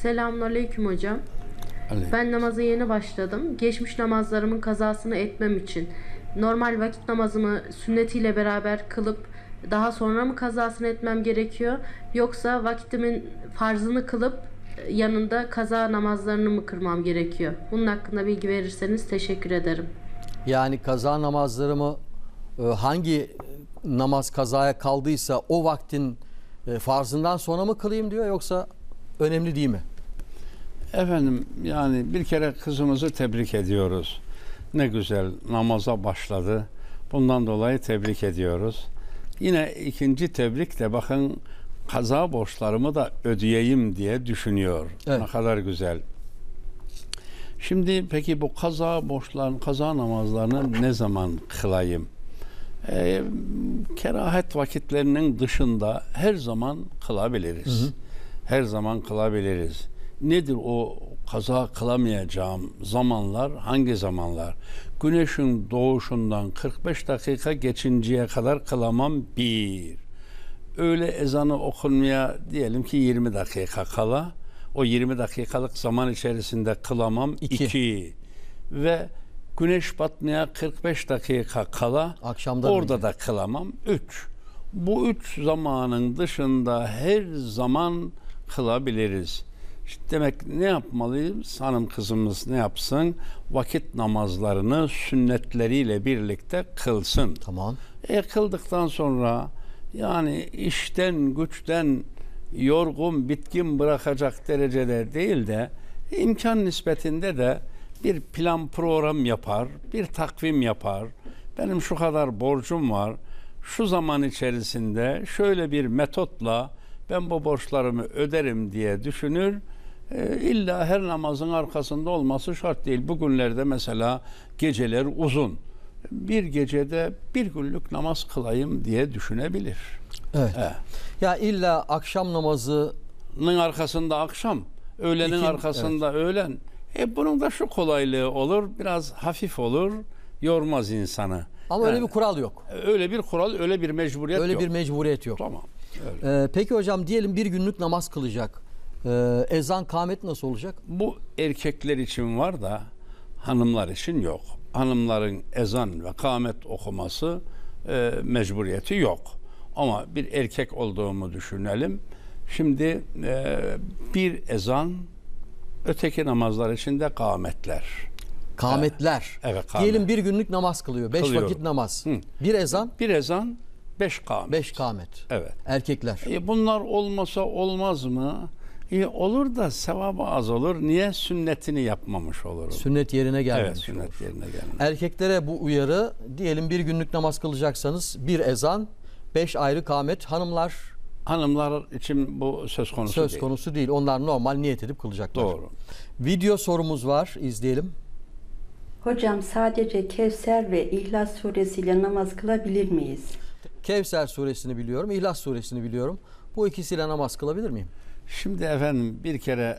Selamünaleyküm hocam. Ben namaza yeni başladım. Geçmiş namazlarımın kazasını etmem için normal vakit namazımı sünnetiyle beraber kılıp daha sonra mı kazasını etmem gerekiyor? Yoksa vaktimin farzını kılıp yanında kaza namazlarını mı kırmam gerekiyor? Bunun hakkında bilgi verirseniz teşekkür ederim. Yani kaza namazlarımı hangi namaz kazaya kaldıysa o vaktin farzından sonra mı kılayım diyor, yoksa önemli değil mi? Efendim, yani bir kere kızımızı tebrik ediyoruz. Ne güzel namaza başladı. Bundan dolayı tebrik ediyoruz. Yine ikinci tebrik de bakın, kaza borçlarımı da ödeyeyim diye düşünüyor. Evet. Ne kadar güzel. Şimdi peki bu kaza borçlarını, kaza namazlarını ne zaman kılayım? Kerahet vakitlerinin dışında her zaman kılabiliriz. Hı hı. Her zaman kılabiliriz. Nedir o kaza kılamayacağım zamanlar? Hangi zamanlar? Güneşin doğuşundan 45 dakika geçinceye kadar kılamam, bir. Öğle ezanı okunmaya diyelim ki 20 dakika kala, o 20 dakikalık zaman içerisinde kılamam, iki. Ve güneş batmaya 45 dakika kala akşamdan orada önce da kılamam, 3. Bu 3 zamanın dışında her zaman kılabiliriz. İşte demek ne yapmalıyız? Hanım kızımız ne yapsın? Vakit namazlarını sünnetleriyle birlikte kılsın. Tamam. Kıldıktan sonra yani işten güçten yorgun bitkin bırakacak derecede değil de imkan nispetinde de bir plan program yapar, bir takvim yapar. Benim şu kadar borcum var. Şu zaman içerisinde şöyle bir metotla ben bu borçlarımı öderim diye düşünür. İlla her namazın arkasında olması şart değil. Bugünlerde mesela geceler uzun. Bir gecede bir günlük namaz kılayım diye düşünebilir. Evet. Ya illa akşam namazının arkasında akşam, öğlenin arkasında öğlen. Bunun da şu kolaylığı olur, biraz hafif olur, yormaz insanı. Ama öyle bir kural yok. Öyle bir kural, öyle bir mecburiyet yok. Öyle bir mecburiyet yok. Tamam. Peki hocam, diyelim bir günlük namaz kılacak. Ezan, kâmet nasıl olacak? Bu erkekler için var da hanımlar için yok. Hanımların ezan ve kâmet okuması mecburiyeti yok. Ama bir erkek olduğumu düşünelim. Şimdi bir ezan, öteki namazlar için de kâmetler. Kâmetler. Evet, kâmet. Diyelim bir günlük namaz kılıyor. 5 vakit namaz. Hı. Bir ezan. Bir ezan, 5 kâmet. 5 kâmet. Evet. Erkekler. Bunlar olmasa olmaz mı? Olur da sevabı az olur. Niye? Sünnetini yapmamış olurum. Sünnet yerine gelmemiş. Evet, sünnet olur. yerine gelmemiş. Erkeklere bu uyarı, diyelim bir günlük namaz kılacaksanız bir ezan, 5 ayrı kâmet. Hanımlar için bu söz konusu değil. Onlar normal niyet edip kılacaklar. Doğru. Video sorumuz var. İzleyelim. Hocam, sadece Kevser ve İhlas suresiyle namaz kılabilir miyiz? Kevser suresini biliyorum, İhlas suresini biliyorum. Bu ikisiyle namaz kılabilir miyim? Şimdi efendim, bir kere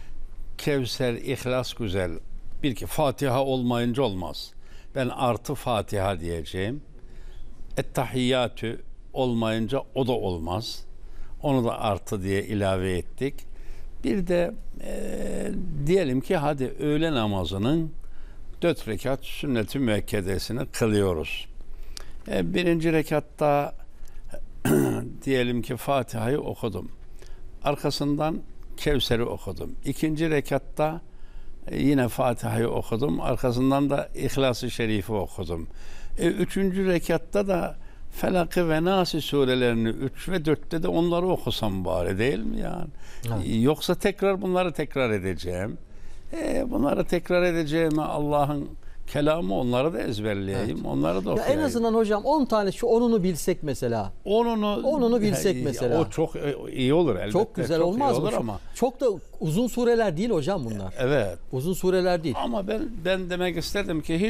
Kevser, İhlas güzel. Bir ki Fatiha olmayınca olmaz. Ben artı Fatiha diyeceğim. Ettehiyyatü olmayınca o da olmaz. Onu da artı diye ilave ettik. Bir de diyelim ki hadi öğle namazının 4 rekat sünnet-i müekkedesini kılıyoruz. Birinci rekatta diyelim ki Fatiha'yı okudum. Arkasından Kevser'i okudum. İkinci rekatta yine Fatiha'yı okudum. Arkasından da İhlas-ı Şerif'i okudum. Üçüncü rekatta da Felak ve Nas surelerini 3 ve 4'te de onları okusam bari, değil mi yani? Evet. Yoksa bunları tekrar edeceğim. Bunları tekrar edeceğime Allah'ın kelamı, onları da ezberleyeyim. Evet. Onları da okuyayım. En azından hocam 10 tane şu onunu bilsek mesela. Onunu bilsek mesela. O çok iyi olur elbette. Çok güzel olmaz mı? Ama çok da uzun sureler değil hocam bunlar. Evet. Uzun sureler değil. Ama ben demek isterdim ki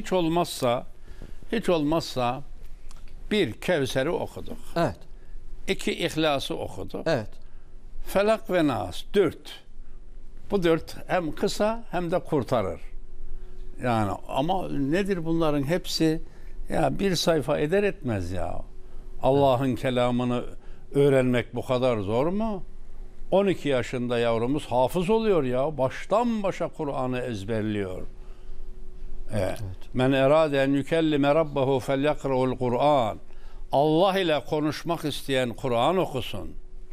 hiç olmazsa bir Kevser'i okuduk. Evet. 2 İhlas'ı okuduk. Evet. Felak ve Nas 4. Bu 4 hem kısa hem de kurtarır. Yani ama nedir bunların hepsi? Ya bir sayfa eder etmez ya. Allah'ın kelamını öğrenmek bu kadar zor mu? 12 yaşında yavrumuz hafız oluyor ya. Baştan başa Kur'an'ı ezberliyor. Men erade en yükellime rabbahu felyakra'ul Kur'an. Allah ile konuşmak isteyen Kur'an okusun.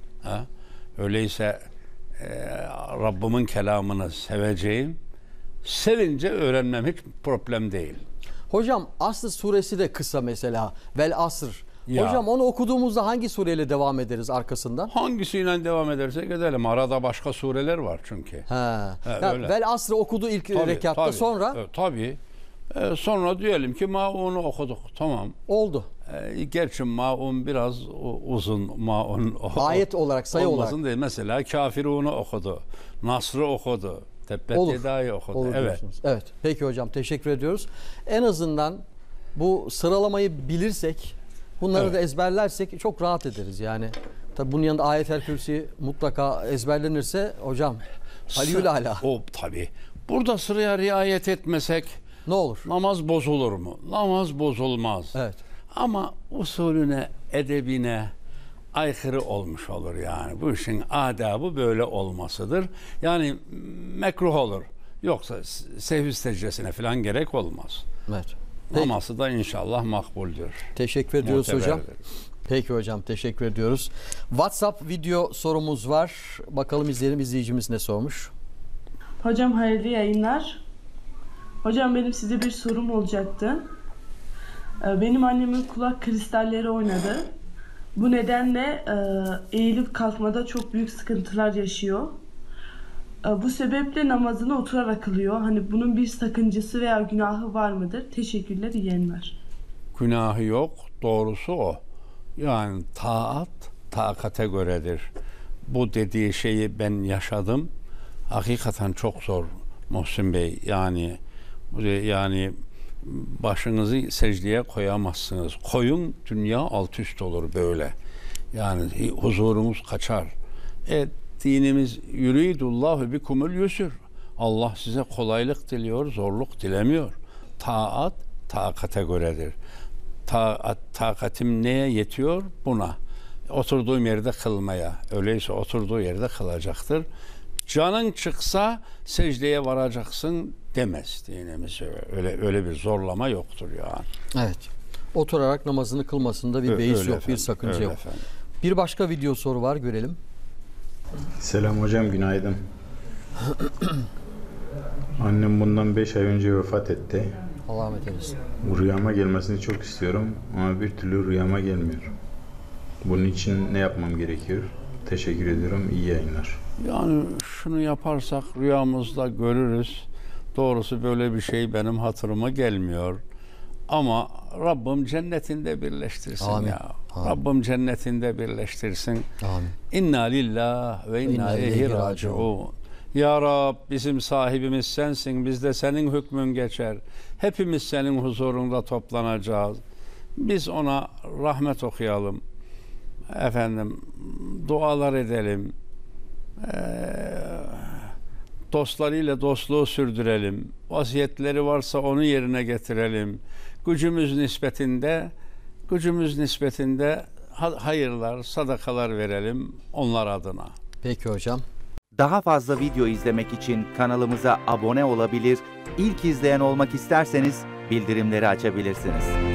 Öyleyse Rabbimin kelamını seveceğim. Sevince öğrenmem hiç problem değil. Hocam Asr suresi de kısa mesela. Vel Asr. Ya. Hocam onu okuduğumuzda hangi sureyle devam ederiz arkasından? Hangisiyle devam edersek edelim. Arada başka sureler var çünkü. Öyle. Vel Asr'ı okudu ilk rekatta, sonra? Tabii. Sonra diyelim ki Maun'u okuduk. Tamam. Oldu. Gerçi Maun biraz uzun. Maun Ayet olarak, sayı olmasın olarak. değil. Mesela Kafirun'u okudu. Nasr'ı okudu. Tebbet Yeda'yı okudu. Olur evet. diyorsunuz. Evet. Peki hocam, teşekkür ediyoruz. En azından bu sıralamayı bilirsek, bunları da ezberlersek çok rahat ederiz yani. Tabii bunun yanında Ayet-el Kürsi mutlaka ezberlenirse hocam haliyül ala. O tabii. Burada sıraya riayet etmesek Ne olur? namaz bozulur mu? Namaz bozulmaz. Evet. Ama usulüne, edebine aykırı olmuş olur yani. Bu işin adabı böyle olmasıdır. Yani mekruh olur. Yoksa sehvi secdesine falan gerek olmaz. Evet. Namazı da inşallah makbuldür. Teşekkür ediyoruz hocam. Muteberdir. Peki hocam, teşekkür ediyoruz. WhatsApp video sorumuz var. Bakalım izleyelim, izleyicimiz ne sormuş. Hocam hayırlı yayınlar. Hocam benim size bir sorum olacaktı. Benim annemin kulak kristalleri oynadı. Bu nedenle eğilip kalkmada çok büyük sıkıntılar yaşıyor. Bu sebeple namazını oturarak kılıyor. Hani bunun bir sakıncası veya günahı var mıdır? Teşekkürler, iyi yayınlar. Günahı yok. Doğrusu o. Yani taat takate göredir. Bu dediği şeyi ben yaşadım. Hakikaten çok zor Muhsin Bey. Yani başınızı secdeye koyamazsınız. Koyun, dünya alt üst olur böyle. Yani huzurumuz kaçar. Dinimiz yuridullahu bikumul yusur. Allah size kolaylık diliyor, zorluk dilemiyor. Taat takate göredir. Takatim neye yetiyor? Buna. Oturduğum yerde kılmaya. Öyleyse oturduğu yerde kılacaktır. Canın çıksa secdeye varacaksın demez dinimiz. Öyle bir zorlama yoktur yani. Evet. Oturarak namazını kılmasında bir beis yok, efendim, bir sakınca yok. Efendim. Bir başka video soru var, görelim. Selam hocam, günaydın. Annem bundan 5 ay önce vefat etti. Allah rahmet eylesin. Rüyama gelmesini çok istiyorum ama bir türlü rüyama gelmiyor. Bunun için ne yapmam gerekiyor? Teşekkür ediyorum, iyi yayınlar. Yani şunu yaparsak rüyamızda görürüz. Doğrusu böyle bir şey benim hatırıma gelmiyor. Ama Rabbim cennetinde birleştirsin. Amin. Ya. Amin. Rabbim cennetinde birleştirsin. Amin. İnna lillah ve inna ileyhi raciun. Ya Rab, bizim sahibimiz sensin. Bizde senin hükmün geçer. Hepimiz senin huzurunda toplanacağız. Biz ona rahmet okuyalım. Efendim, dualar edelim. Dostlarıyla dostluğu sürdürelim. Vasiyetleri varsa onu yerine getirelim. Gücümüz nispetinde hayırlar, sadakalar verelim onlar adına. Peki hocam. Daha fazla video izlemek için kanalımıza abone olabilir, ilk izleyen olmak isterseniz bildirimleri açabilirsiniz.